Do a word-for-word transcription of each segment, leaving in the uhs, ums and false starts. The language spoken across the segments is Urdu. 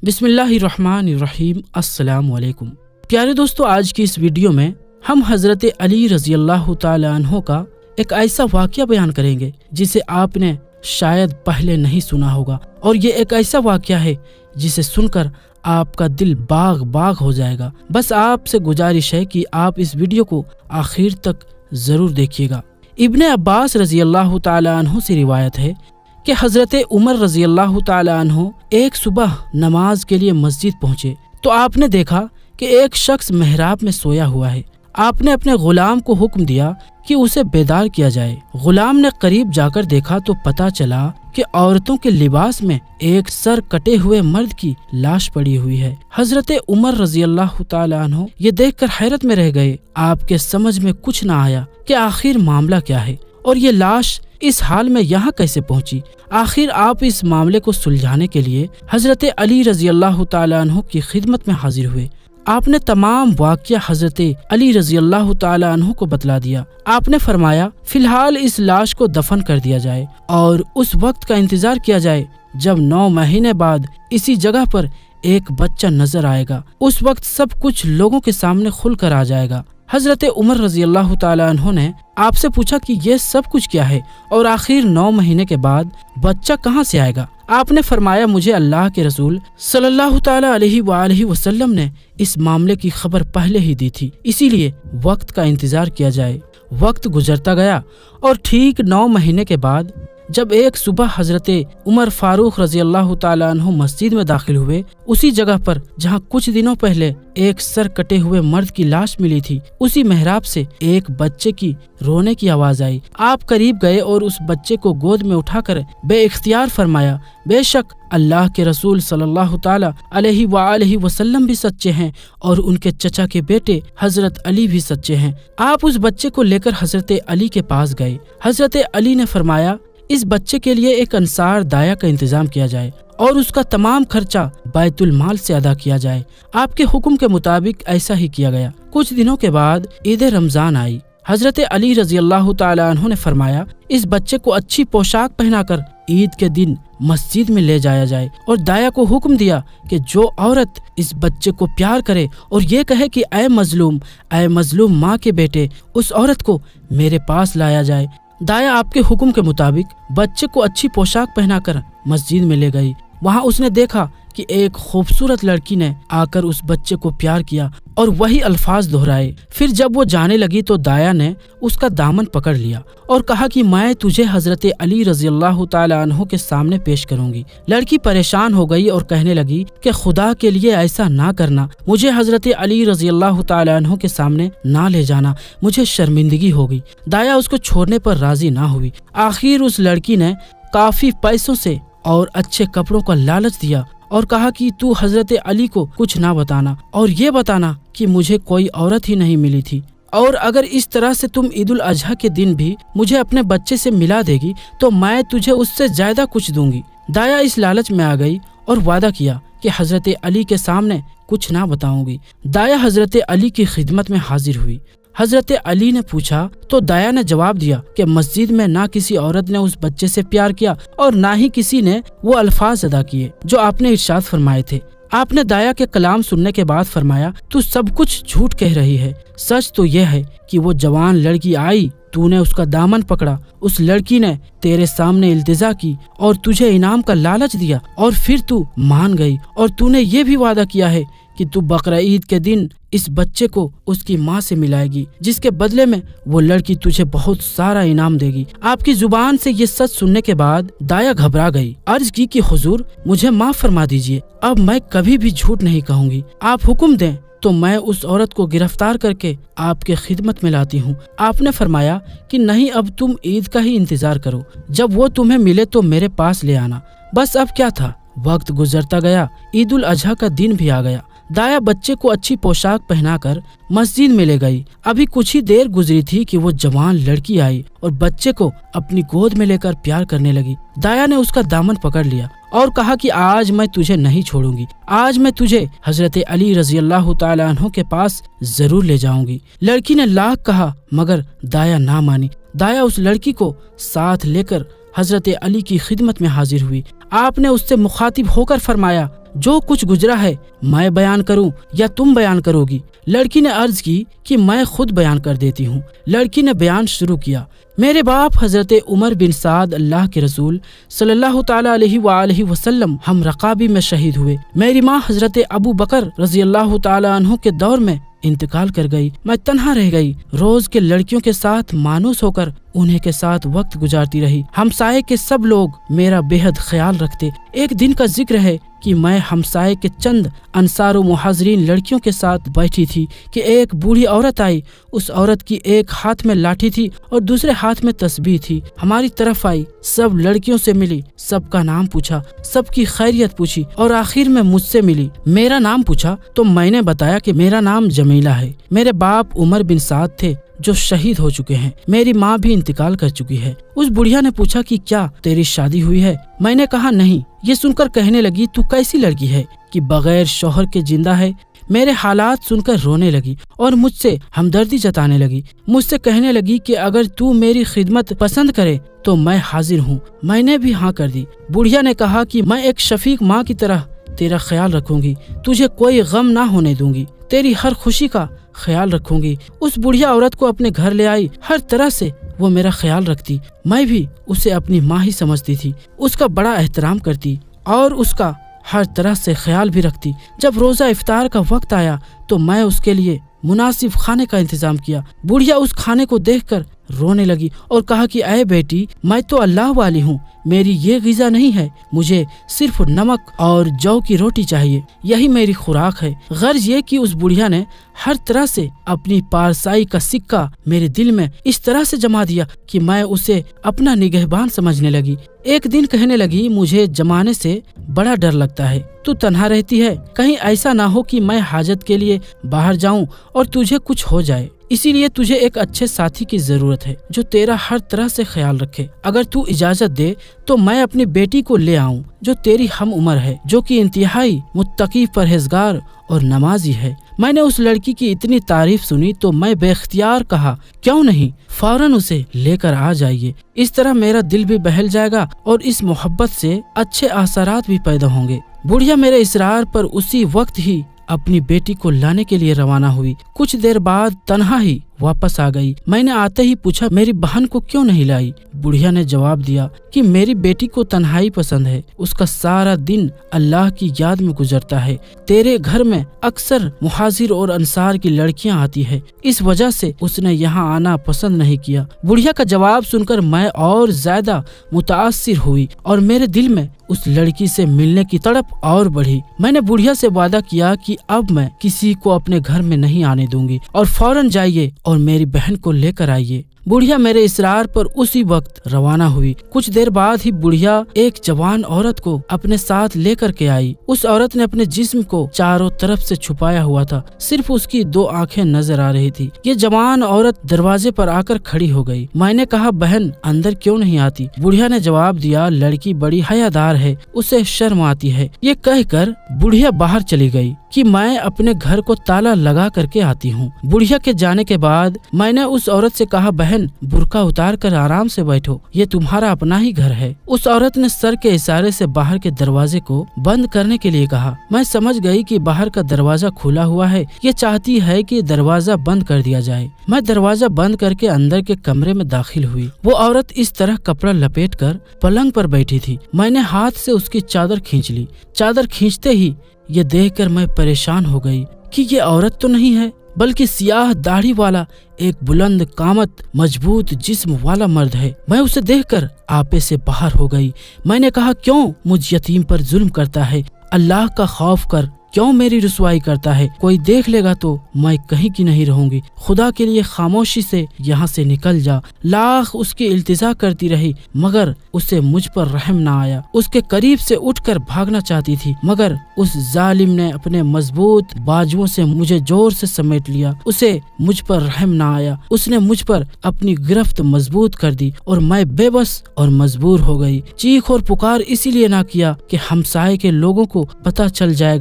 بسم اللہ الرحمن الرحیم۔ السلام علیکم پیارے دوستو، آج کی اس ویڈیو میں ہم حضرت علی رضی اللہ تعالی عنہ کا ایک ایسا واقعہ بیان کریں گے جسے آپ نے شاید پہلے نہیں سنا ہوگا، اور یہ ایک ایسا واقعہ ہے جسے سن کر آپ کا دل باغ باغ ہو جائے گا۔ بس آپ سے گزارش ہے کہ آپ اس ویڈیو کو آخر تک ضرور دیکھیے گا۔ ابن عباس رضی اللہ تعالی عنہ سے روایت ہے کہ حضرت عمر رضی اللہ تعالی عنہ ایک صبح نماز کے لیے مسجد پہنچے تو آپ نے دیکھا کہ ایک شخص محراب میں سویا ہوا ہے۔ آپ نے اپنے غلام کو حکم دیا کہ اسے بیدار کیا جائے۔ غلام نے قریب جا کر دیکھا تو پتہ چلا کہ عورتوں کے لباس میں ایک سر کٹے ہوئے مرد کی لاش پڑی ہوئی ہے۔ حضرت عمر رضی اللہ تعالی عنہ یہ دیکھ کر حیرت میں رہ گئے۔ آپ کے سمجھ میں کچھ نہ آیا کہ آخر معاملہ کیا ہے اور یہ لاش اس حال میں یہاں کیسے پہنچی۔ آخر آپ اس معاملے کو سلجھانے کے لیے حضرت علی رضی اللہ تعالی عنہ کی خدمت میں حاضر ہوئے۔ آپ نے تمام واقعہ حضرت علی رضی اللہ تعالی عنہ کو بتلا دیا۔ آپ نے فرمایا فی الحال اس لاش کو دفن کر دیا جائے اور اس وقت کا انتظار کیا جائے جب نو مہینے بعد اسی جگہ پر ایک بچہ نظر آئے گا۔ اس وقت سب کچھ لوگوں کے سامنے کھل کر آ جائے گا۔ حضرت عمر رضی اللہ تعالی عنہ نے آپ سے پوچھا کہ یہ سب کچھ کیا ہے اور آخر نو مہینے کے بعد بچہ کہاں سے آئے گا۔ آپ نے فرمایا مجھے اللہ کے رسول صلی اللہ تعالی علیہ وآلہ وسلم نے اس معاملے کی خبر پہلے ہی دی تھی، اسی لیے وقت کا انتظار کیا جائے۔ وقت گزرتا گیا اور ٹھیک نو مہینے کے بعد جب ایک صبح حضرت عمر فاروق رضی اللہ تعالی عنہ مسجد میں داخل ہوئے، اسی جگہ پر جہاں کچھ دنوں پہلے ایک سر کٹے ہوئے مرد کی لاش ملی تھی، اسی محراب سے ایک بچے کی رونے کی آواز آئی۔ آپ قریب گئے اور اس بچے کو گود میں اٹھا کر بے اختیار فرمایا بے شک اللہ کے رسول صلی اللہ تعالی علیہ وآلہ وسلم بھی سچے ہیں اور ان کے چچا کے بیٹے حضرت علی بھی سچے ہیں۔ آپ اس بچے کو لے کر حضرت علی کے پاس گئے۔ حضرت علی نے فرمایا اس بچے کے لیے ایک انصار دایا کا انتظام کیا جائے اور اس کا تمام خرچہ بیت المال سے ادا کیا جائے۔ آپ کے حکم کے مطابق ایسا ہی کیا گیا۔ کچھ دنوں کے بعد عید رمضان آئی۔ حضرت علی رضی اللہ تعالی عنہ نے فرمایا اس بچے کو اچھی پوشاک پہنا کر عید کے دن مسجد میں لے جایا جائے، اور دایا کو حکم دیا کہ جو عورت اس بچے کو پیار کرے اور یہ کہے کہ اے مظلوم اے مظلوم ماں کے بیٹے، اس عورت کو میرے پاس لایا جائے۔ دایا آپ کے حکم کے مطابق بچے کو اچھی پوشاک پہنا کر مسجد میں لے گئی۔ وہاں اس نے دیکھا کہ ایک خوبصورت لڑکی نے آ کر اس بچے کو پیار کیا اور وہی الفاظ دہرائے۔ پھر جب وہ جانے لگی تو دایا نے اس کا دامن پکڑ لیا اور کہا کہ میں تجھے حضرت علی رضی اللہ تعالی عنہ کے سامنے پیش کروں گی۔ لڑکی پریشان ہو گئی اور کہنے لگی کہ خدا کے لیے ایسا نہ کرنا، مجھے حضرت علی رضی اللہ تعالی عنہ کے سامنے نہ لے جانا، مجھے شرمندگی ہوگی۔ دایا اس کو چھوڑنے پر راضی نہ ہوئی۔ آخر اس لڑکی نے کافی پیسوں سے اور اچھے کپڑوں کا لالچ دیا اور کہا کہ تو حضرت علی کو کچھ نہ بتانا اور یہ بتانا کہ مجھے کوئی عورت ہی نہیں ملی تھی، اور اگر اس طرح سے تم عید الاضحیٰ کے دن بھی مجھے اپنے بچے سے ملا دے گی تو میں تجھے اس سے زیادہ کچھ دوں گی۔ دایا اس لالچ میں آ گئی اور وعدہ کیا کہ حضرت علی کے سامنے کچھ نہ بتاؤں گی۔ دایا حضرت علی کی خدمت میں حاضر ہوئی۔ حضرت علی نے پوچھا تو دایا نے جواب دیا کہ مسجد میں نہ کسی عورت نے اس بچے سے پیار کیا اور نہ ہی کسی نے وہ الفاظ ادا کیے جو آپ نے ارشاد فرمائے تھے۔ آپ نے دایا کے کلام سننے کے بعد فرمایا تو سب کچھ جھوٹ کہہ رہی ہے، سچ تو یہ ہے کہ وہ جوان لڑکی آئی، تو نے اس کا دامن پکڑا، اس لڑکی نے تیرے سامنے التجا کی اور تجھے انعام کا لالچ دیا اور پھر تو مان گئی، اور تو نے یہ بھی وعدہ کیا ہے کہ تو بقرعید کے دن اس بچے کو اس کی ماں سے ملائے گی، جس کے بدلے میں وہ لڑکی تجھے بہت سارا انعام دے گی۔ آپ کی زبان سے یہ سچ سننے کے بعد دایا گھبرا گئی، عرض کی کہ حضور مجھے معاف فرما دیجئے، اب میں کبھی بھی جھوٹ نہیں کہوں گی، آپ حکم دیں تو میں اس عورت کو گرفتار کر کے آپ کے خدمت میں لاتی ہوں۔ آپ نے فرمایا کہ نہیں، اب تم عید کا ہی انتظار کرو، جب وہ تمہیں ملے تو میرے پاس لے آنا۔ بس اب کیا تھا، وقت گزرتا گیا، عید الاضحیٰ کا دن بھی آ گیا۔ دایا بچے کو اچھی پوشاک پہنا کر مسجد میں لے گئی۔ ابھی کچھ ہی دیر گزری تھی کہ وہ جوان لڑکی آئی اور بچے کو اپنی گود میں لے کر پیار کرنے لگی۔ دایا نے اس کا دامن پکڑ لیا اور کہا کہ آج میں تجھے نہیں چھوڑوں گی، آج میں تجھے حضرت علی رضی اللہ تعالی عنہ کے پاس ضرور لے جاؤں گی۔ لڑکی نے لاکھ کہا مگر دایا نہ مانی۔ دایا اس لڑکی کو ساتھ لے کر حضرت علی کی خدمت میں حاضر ہوئی۔ آپ نے اس سے مخاطب ہو کر فرمایا जो कुछ गुजरा है मैं बयान करूं या तुम बयान करोगी? लड़की ने अर्ज की कि मैं खुद बयान कर देती हूँ। लड़की ने बयान शुरू किया। मेरे बाप हजरत उमर बिन साद अल्लाह के रसूल सल्लल्लाहु ताला अलैहि वालैहि वसल्लम हम रकाबी में शहीद हुए। मेरी माँ हजरत अबू बकर रजी अल्लाह ताला अन्हु के दौर में इंतकाल कर गई। मैं तन्हा रह गई। रोज के लड़कियों के साथ मानूस होकर उन्हीं के साथ वक्त गुजारती रही। हमसाये के सब लोग मेरा बेहद ख्याल रखते। एक दिन का जिक्र है कि मैं हमसाये के चंद अंसार व मुहाजिरीन लड़कियों के साथ बैठी थी कि एक बूढ़ी औरत आई। उस औरत की एक हाथ में लाठी थी और दूसरे हाथ में तस्बीह थी। हमारी तरफ आई, सब लड़कियों से मिली, सबका नाम पूछा, सबकी खैरियत पूछी और आखिर में मुझसे मिली। मेरा नाम पूछा तो मैंने बताया कि मेरा नाम जमीला है। मेरे बाप उमर बिन साद थे जो शहीद हो चुके हैं। मेरी माँ भी इंतकाल कर चुकी है। उस बुढ़िया ने पूछा कि क्या तेरी शादी हुई है? मैंने कहा नहीं। ये सुनकर कहने लगी, तू कैसी लड़की है कि बगैर शौहर के जिंदा है? मेरे हालात सुनकर रोने लगी और मुझसे हमदर्दी जताने लगी। मुझसे कहने लगी कि अगर तू मेरी खिदमत पसंद करे तो मैं हाजिर हूँ। मैंने भी हाँ कर दी। बुढ़िया ने कहा कि मैं एक शफीक माँ की तरह तेरा ख्याल रखूंगी, तुझे कोई गम ना होने दूंगी, तेरी हर खुशी का ख्याल रखूंगी। उस बुढ़िया औरत को अपने घर ले आई। हर तरह से वो मेरा ख्याल रखती। मैं भी उसे अपनी माँ ही समझती थी। उसका बड़ा एहतराम करती और उसका हर तरह से ख्याल भी रखती। जब रोजा इफ्तार का वक्त आया तो मैं उसके लिए मुनासिब खाने का इंतजाम किया। बुढ़िया उस खाने को देखकर रोने लगी और कहा कि ऐ बेटी, मैं तो अल्लाह वाली हूँ, मेरी ये ग़िज़ा नहीं है, मुझे सिर्फ नमक और जौ की रोटी चाहिए, यही मेरी खुराक है। गर्ज ये कि उस बुढ़िया ने हर तरह से अपनी पारसाई का सिक्का मेरे दिल में इस तरह से जमा दिया कि मैं उसे अपना निगहबान समझने लगी। एक दिन कहने लगी, मुझे जमाने से बड़ा डर लगता है, तू तन्हा रहती है, कहीं ऐसा ना हो कि मैं हाजत के लिए बाहर जाऊं और तुझे कुछ हो जाए। इसीलिए तुझे एक अच्छे साथी की जरूरत है जो तेरा हर तरह से ख्याल रखे। अगर तू इजाजत दे तो मैं अपनी बेटी को ले आऊं जो तेरी हम उम्र है, जो कि इंतहाई मुत्तकी, परहेजगार और नमाजी है। मैंने उस लड़की की इतनी तारीफ सुनी तो मैं बेख्तियार कहा, क्यों नहीं, फौरन उसे लेकर आ जाइए। इस तरह मेरा दिल भी बहल जाएगा और इस मोहब्बत से अच्छे असरात भी पैदा होंगे। बुढ़िया मेरे इसरार पर उसी वक्त ही अपनी बेटी को लाने के लिए रवाना हुई। कुछ देर बाद तन्हा ही वापस आ गई। मैंने आते ही पूछा, मेरी बहन को क्यों नहीं लाई? बुढ़िया ने जवाब दिया कि मेरी बेटी को तन्हाई पसंद है, उसका सारा दिन अल्लाह की याद में गुजरता है। तेरे घर में अक्सर मुहाजिर और अंसार की लड़कियां आती है, इस वजह से उसने यहाँ आना पसंद नहीं किया। बुढ़िया का जवाब सुनकर मैं और ज्यादा मुतासिर हुई और मेरे दिल में उस लड़की से मिलने की तड़प और बढ़ी। मैंने बुढ़िया से वादा किया कि अब मैं किसी को अपने घर में नहीं आने दूंगी और फौरन जाइए और मेरी बहन को लेकर आइए। बुढ़िया मेरे इसरार पर उसी वक्त रवाना हुई। कुछ देर बाद ही बुढ़िया एक जवान औरत को अपने साथ लेकर के आई। उस औरत ने अपने जिस्म को चारों तरफ से छुपाया हुआ था, सिर्फ उसकी दो आंखें नजर आ रही थी। ये जवान औरत दरवाजे पर आकर खड़ी हो गई। मैंने कहा, बहन अंदर क्यों नहीं आती? बुढ़िया ने जवाब दिया, लड़की बड़ी हयादार है, उसे शर्म आती है। ये कहकर बुढ़िया बाहर चली गई कि मैं अपने घर को ताला लगा करके आती हूँ। बुढ़िया के जाने के बाद मैंने उस औरत से कहा, बहन बुर्का उतार कर आराम से बैठो, ये तुम्हारा अपना ही घर है। उस औरत ने सर के इशारे से बाहर के दरवाजे को बंद करने के लिए कहा। मैं समझ गई कि बाहर का दरवाजा खुला हुआ है, ये चाहती है कि दरवाजा बंद कर दिया जाए। मैं दरवाजा बंद करके अंदर के कमरे में दाखिल हुई। वो औरत इस तरह कपड़ा लपेट कर पलंग पर बैठी थी। मैंने हाथ से उसकी चादर खींच ली। चादर खींचते ही ये देखकर मैं परेशान हो गई कि ये औरत तो नहीं है, बल्कि सियाह दाढ़ी वाला एक बुलंद कामत मजबूत जिस्म वाला मर्द है। मैं उसे देखकर आपे से बाहर हो गई। मैंने कहा, क्यों मुझ यतीम पर जुल्म करता है? अल्लाह का खौफ कर, क्यों मेरी रुसवाई करता है? कोई देख लेगा तो मैं कहीं की नहीं रहूंगी। खुदा के लिए खामोशी से यहाँ से निकल जा। लाख उसकी इल्तिजा करती रही मगर उसे मुझ पर रहम ना आया। उसके करीब से उठकर भागना चाहती थी मगर उस जालिम ने अपने मजबूत बाजुओं से मुझे जोर से समेट लिया। उसे मुझ पर रहम ना आया। उसने मुझ पर अपनी गिरफ्त मजबूत कर दी और मैं बेबस और मजबूर हो गई। चीख और पुकार इसीलिए ना किया कि हमसाये के लोगों को पता चल जाएगा और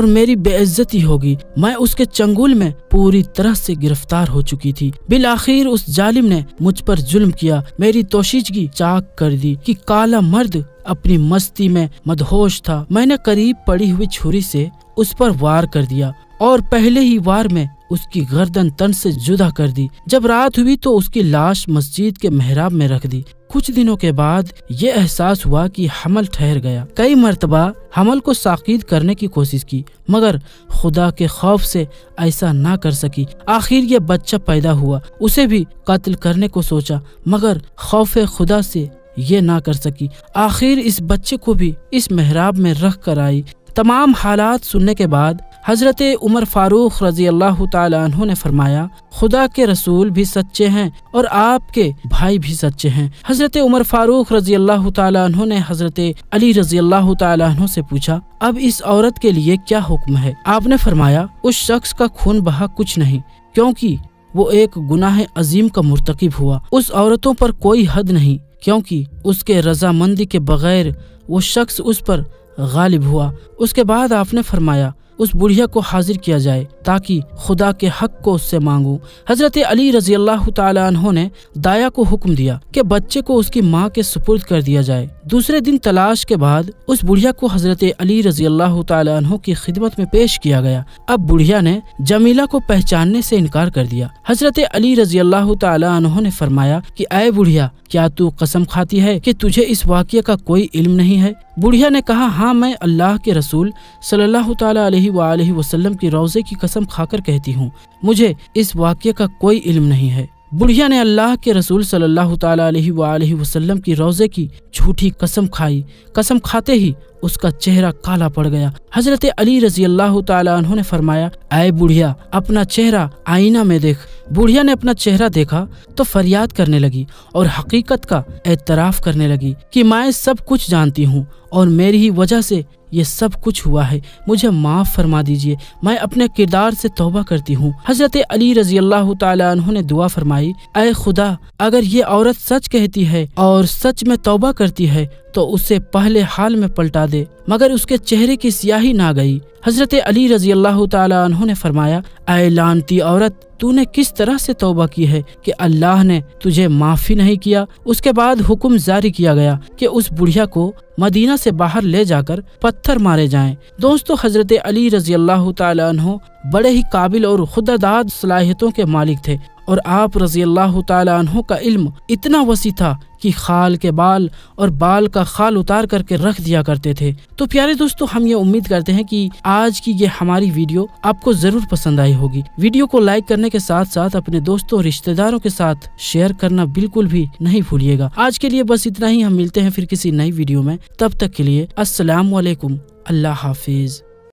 اور میری بے عزتی ہوگی۔ میں اس کے چنگل میں پوری طرح سے گرفتار ہو چکی تھی۔ بالآخر اس ظالم نے مجھ پر ظلم کیا، میری توشیجگی چاک کر دی کہ کالا مرد اپنی مستی میں مدہوش تھا۔ میں نے قریب پڑی ہوئی چھری سے اس پر وار کر دیا اور پہلے ہی وار میں اس کی گردن تن سے جدا کر دی۔ جب رات ہوئی تو اس کی لاش مسجد کے محراب میں رکھ دی۔ کچھ دنوں کے بعد یہ احساس ہوا کہ حمل ٹھہر گیا۔ کئی مرتبہ حمل کو ساقید کرنے کی کوشش کی مگر خدا کے خوف سے ایسا نہ کر سکی۔ آخر یہ بچہ پیدا ہوا، اسے بھی قتل کرنے کو سوچا مگر خوف خدا سے یہ نہ کر سکی۔ آخر اس بچے کو بھی اس محراب میں رکھ کر آئی۔ تمام حالات سننے کے بعد حضرت عمر فاروق رضی اللہ تعالی عنہ نے فرمایا، خدا کے رسول بھی سچے ہیں اور آپ کے بھائی بھی سچے ہیں۔ حضرت عمر فاروق رضی اللہ تعالی عنہ نے حضرت علی رضی اللہ تعالی عنہ سے پوچھا، اب اس عورت کے لیے کیا حکم ہے؟ آپ نے فرمایا، اس شخص کا خون بہا کچھ نہیں، کیونکہ وہ ایک گناہ عظیم کا مرتکب ہوا۔ اس عورتوں پر کوئی حد نہیں، کیونکہ اس کے رضامندی کے بغیر وہ شخص اس پر غالب ہوا۔ اس کے بعد آپ نے فرمایا، اس بڑھیا کو حاضر کیا جائے تاکہ خدا کے حق کو اس سے مانگوں۔ حضرت علی رضی اللہ تعالی عنہ نے دایا کو حکم دیا کہ بچے کو اس کی ماں کے سپرد کر دیا جائے۔ دوسرے دن تلاش کے بعد اس بڑھیا کو حضرت علی رضی اللہ تعالی عنہ کی خدمت میں پیش کیا گیا۔ اب بڑھیا نے جمیلہ کو پہچاننے سے انکار کر دیا۔ حضرت علی رضی اللہ تعالی عنہ نے فرمایا کہ اے بڑھیا، کیا تو قسم کھاتی ہے کہ تجھے اس واقعے کا کوئی علم نہیں ہے؟ بڑھیا نے کہا، ہاں، میں اللہ کے رسول صلی اللہ تعالی علیہ وآلہ وسلم کی روضے کی قسم کھا کر کہتی ہوں، مجھے اس واقعے کا کوئی علم نہیں ہے۔ بڑھیا نے اللہ کے رسول صلی اللہ تعالی علیہ وآلہ وسلم کی روضے کی جھوٹی قسم کھائی۔ قسم کھاتے ہی اس کا چہرہ کالا پڑ گیا۔ حضرت علی رضی اللہ تعالی عنہ نے فرمایا، اے بڑھیا، اپنا چہرہ آئینہ میں دیکھ۔ بڑھیا نے اپنا چہرہ دیکھا تو فریاد کرنے لگی اور حقیقت کا اعتراف کرنے لگی کہ میں سب کچھ جانتی ہوں اور میری ہی وجہ سے یہ سب کچھ ہوا ہے، مجھے معاف فرما دیجئے، میں اپنے کردار سے توبہ کرتی ہوں۔ حضرت علی رضی اللہ تعالی عنہ نے دعا فرمائی، اے خدا، اگر یہ عورت سچ کہتی ہے اور سچ میں توبہ کرتی ہے تو اسے پہلے حال میں پلٹا دے۔ مگر اس کے چہرے کی سیاہی نہ گئی۔ حضرت علی رضی اللہ تعالی عنہ نے فرمایا، اے لعنتی عورت، تو نے کس طرح سے توبہ کی ہے کہ اللہ نے تجھے معافی نہیں کیا؟ اس کے بعد حکم جاری کیا گیا کہ اس بڑھیا کو مدینہ سے باہر لے جا کر پتھر مارے جائیں۔ دوستو، حضرت علی رضی اللہ تعالی عنہ بڑے ہی قابل اور خودداد صلاحیتوں کے مالک تھے اور آپ رضی اللہ تعالی عنہ کا علم اتنا وسیع تھا کہ خال کے بال اور بال کا خال اتار کر کے رکھ دیا کرتے تھے۔ تو پیارے دوستو، ہم یہ امید کرتے ہیں کہ آج کی یہ ہماری ویڈیو آپ کو ضرور پسند آئی ہوگی۔ ویڈیو کو لائک کرنے کے ساتھ ساتھ اپنے دوستوں اور رشتہ داروں کے ساتھ شیئر کرنا بالکل بھی نہیں بھولیے گا۔ آج کے لیے بس اتنا ہی، ہم ملتے ہیں پھر کسی نئی ویڈیو میں، تب تک کے لیے السلام علیکم، اللہ حافظ۔